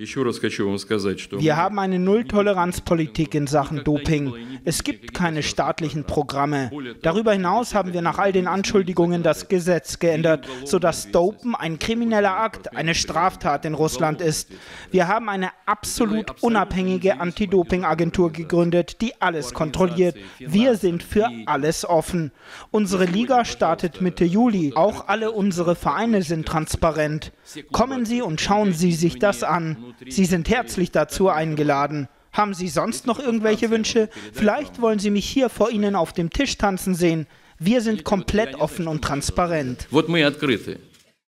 Wir haben eine Null-Toleranz-Politik in Sachen Doping. Es gibt keine staatlichen Programme. Darüber hinaus haben wir nach all den Anschuldigungen das Gesetz geändert, sodass Dopen ein krimineller Akt, eine Straftat in Russland ist. Wir haben eine absolut unabhängige Anti-Doping-Agentur gegründet, die alles kontrolliert. Wir sind für alles offen. Unsere Liga startet Mitte Juli. Auch alle unsere Vereine sind transparent. Kommen Sie und schauen Sie sich das an. Sie sind herzlich dazu eingeladen. Haben Sie sonst noch irgendwelche Wünsche? Vielleicht wollen Sie mich hier vor Ihnen auf dem Tisch tanzen sehen. Wir sind komplett offen und transparent.